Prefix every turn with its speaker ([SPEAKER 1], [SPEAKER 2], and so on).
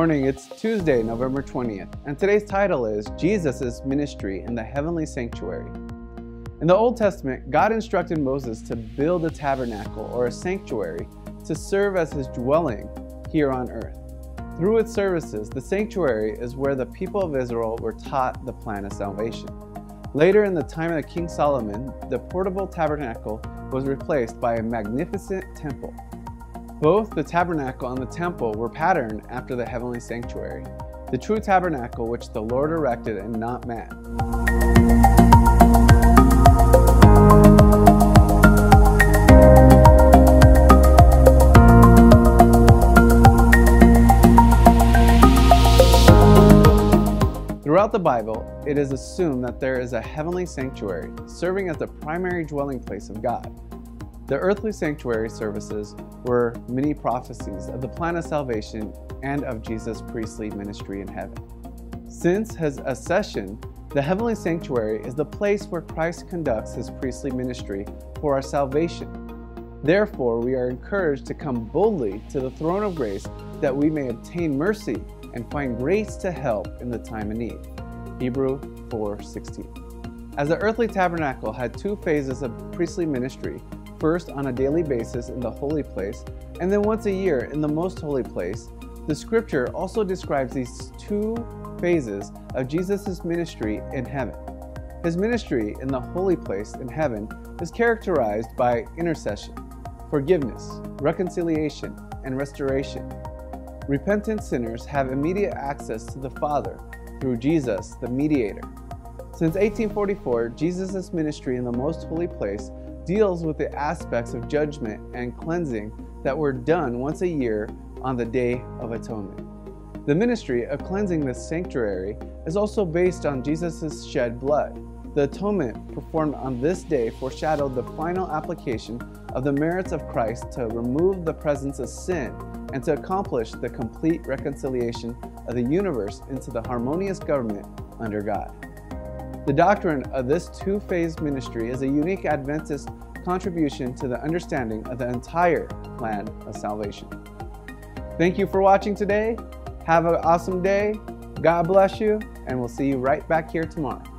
[SPEAKER 1] morning, it's Tuesday, November 20th, and today's title is Jesus' Ministry in the Heavenly Sanctuary. In the Old Testament, God instructed Moses to build a tabernacle or a sanctuary to serve as his dwelling here on earth. Through its services, the sanctuary is where the people of Israel were taught the plan of salvation. Later in the time of King Solomon, the portable tabernacle was replaced by a magnificent temple. Both the tabernacle and the temple were patterned after the heavenly sanctuary, the true tabernacle which the Lord erected and not man. Throughout the Bible, it is assumed that there is a heavenly sanctuary serving as the primary dwelling place of God. The earthly sanctuary services were many prophecies of the plan of salvation and of Jesus' priestly ministry in heaven. Since his ascension, the heavenly sanctuary is the place where Christ conducts his priestly ministry for our salvation. Therefore, we are encouraged to come boldly to the throne of grace that we may obtain mercy and find grace to help in the time of need. Hebrews 4:16. As the earthly tabernacle had two phases of priestly ministry, first on a daily basis in the holy place, and then once a year in the most holy place, the scripture also describes these two phases of Jesus' ministry in heaven. His ministry in the holy place in heaven is characterized by intercession, forgiveness, reconciliation, and restoration. Repentant sinners have immediate access to the Father through Jesus, the mediator. Since 1844, Jesus' ministry in the most holy place deals with the aspects of judgment and cleansing that were done once a year on the Day of Atonement. The ministry of cleansing the sanctuary is also based on Jesus' shed blood. The atonement performed on this day foreshadowed the final application of the merits of Christ to remove the presence of sin and to accomplish the complete reconciliation of the universe into the harmonious government under God. The doctrine of this two-phase ministry is a unique Adventist contribution to the understanding of the entire plan of salvation. Thank you for watching today. Have an awesome day. God bless you, and we'll see you right back here tomorrow.